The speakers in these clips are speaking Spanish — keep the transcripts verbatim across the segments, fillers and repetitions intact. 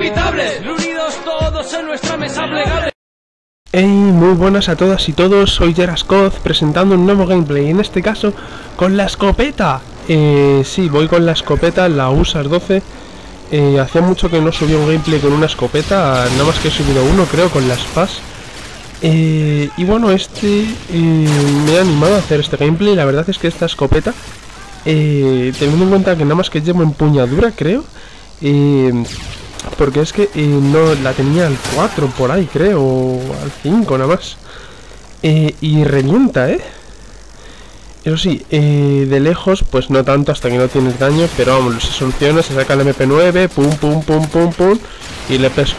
inimitables, reunidos todos en nuestra mesa plegable. Hey, muy buenas a todas y todos, soy Jerascoz presentando un nuevo gameplay, en este caso con la escopeta. Eh, sí, voy con la escopeta, la U S A R doce. Eh, hacía mucho que no subía un gameplay con una escopeta, nada más que he subido uno creo con las F A S. Eh, y bueno, este eh, me he animado a hacer este gameplay. La verdad es que esta escopeta, eh, teniendo en cuenta que nada más que llevo empuñadura creo, eh, porque es que eh, no la tenía al cuatro por ahí creo, o al cinco nada más, eh, y revienta, eh eso sí, eh, de lejos pues no tanto hasta que no tienes daño, pero vamos, se soluciona, se saca el M P nueve, pum pum pum pum pum y le pesco.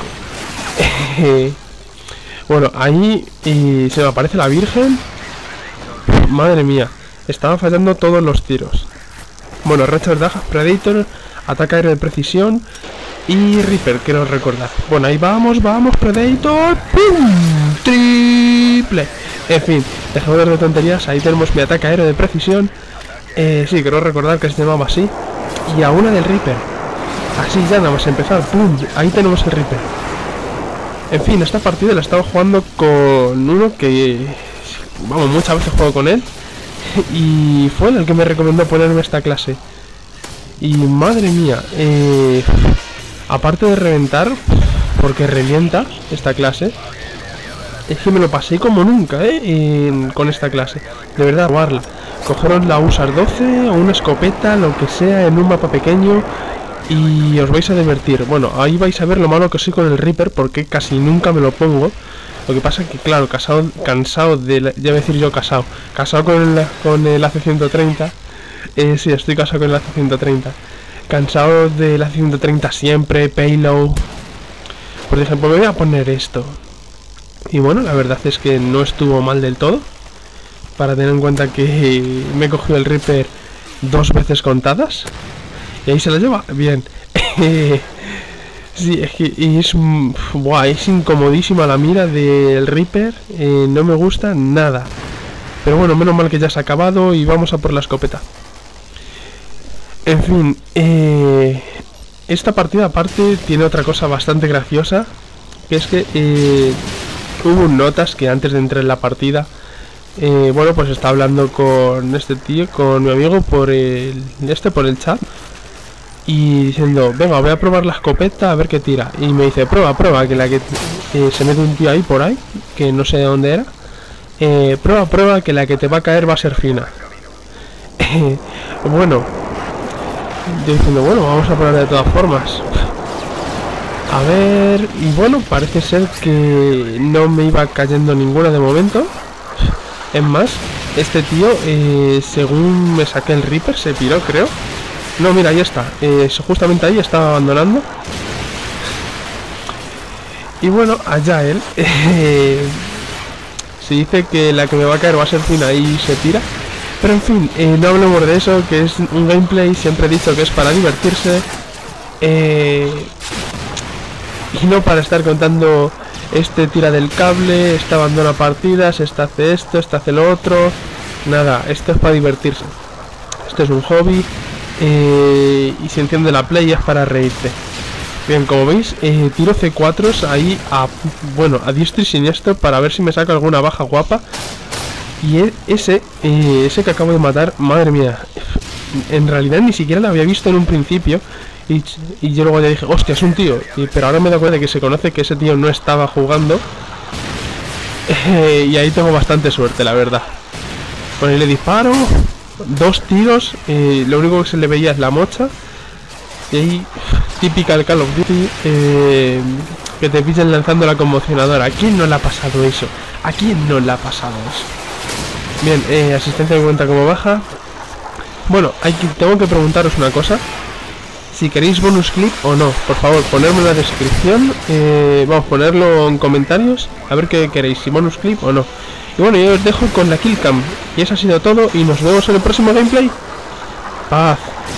Bueno, ahí y se me aparece la Virgen. Madre mía, estaba fallando todos los tiros. Bueno, Rachel Dagas, Predator, ataque aéreo de precisión y Reaper, quiero recordar. Bueno, ahí vamos, vamos, Predator. ¡Pum! Triple. En fin, dejemos de tonterías. Ahí tenemos mi ataque aéreo de precisión. Eh, sí, quiero recordar que se llamaba así. Y a una del Reaper. Así ya nada más empezar. ¡Pum! Ahí tenemos el Reaper. En fin, esta partida la estaba jugando con uno que, vamos, muchas veces juego con él. Y fue el que me recomendó ponerme esta clase. Y madre mía, eh, aparte de reventar, porque revienta esta clase, es que me lo pasé como nunca, eh, en, con esta clase. De verdad, jugarla. Cogeros la U S A R doce o una escopeta, lo que sea, en un mapa pequeño, y os vais a divertir. Bueno, ahí vais a ver lo malo que soy con el Reaper, porque casi nunca me lo pongo. Lo que pasa es que, claro, casado, cansado de... La, ya voy a decir yo casado. Casado con el, con el A C ciento treinta. Eh, sí, estoy casado con el A C ciento treinta. Cansado del A C ciento treinta siempre, payload. Por ejemplo, me voy a poner esto. Y bueno, la verdad es que no estuvo mal del todo. Para tener en cuenta que me he cogido el Reaper dos veces contadas. Y ahí se la lleva. Bien. Sí, es que es, buah, es incomodísima la mira del Reaper. Eh, no me gusta nada. Pero bueno, menos mal que ya se ha acabado y vamos a por la escopeta. En fin, eh, esta partida aparte tiene otra cosa bastante graciosa. Que es que eh, hubo notas que antes de entrar en la partida, eh, bueno, pues estaba hablando con este tío, con mi amigo por el, este, por el chat. Y diciendo, venga, voy a probar la escopeta a ver qué tira. Y me dice, prueba, prueba, que la que eh, se mete un tío ahí por ahí, que no sé de dónde era. Eh, prueba, prueba, que la que te va a caer va a ser fina. Bueno, yo diciendo, bueno, vamos a probar de todas formas. A ver, y bueno, parece ser que no me iba cayendo ninguna de momento. Es más, este tío, eh, según me saqué el Reaper, se piró, creo. No, mira, ahí está, eh, justamente ahí estaba abandonando. Y bueno, allá él. eh, Se dice que la que me va a caer va a ser fina y se tira. Pero en fin, eh, no hablemos de eso, que es un gameplay, siempre he dicho que es para divertirse, eh, y no para estar contando, este tira del cable, este abandona partidas, este hace esto, este hace lo otro. Nada, esto es para divertirse. Esto es un hobby. Eh, y si enciende la play es para reírte. Bien, como veis, eh, tiro C cuatro ahí a, bueno, a diestro y siniestro para ver si me saco alguna baja guapa. Y ese, eh, ese que acabo de matar, madre mía, en realidad ni siquiera lo había visto en un principio. Y, y yo luego ya dije, hostia, es un tío. Y, pero ahora me doy cuenta de que se conoce que ese tío no estaba jugando. Eh, y ahí tengo bastante suerte, la verdad. Bueno, y le disparo. Dos tiros, eh, lo único que se le veía es la mocha. Y ahí, típica del Call of Duty, eh, que te pillan lanzando la conmocionadora. ¿A quién no le ha pasado eso? ¿A quién no le ha pasado eso? Bien, eh, asistencia de cuenta como baja. Bueno, hay que, tengo que preguntaros una cosa. Si queréis bonus clip o no, por favor, ponedme en la descripción. eh, Vamos a ponerlo en comentarios. A ver qué queréis, si bonus clip o no. Y bueno, yo os dejo con la killcam. Y eso ha sido todo y nos vemos en el próximo gameplay. Paz.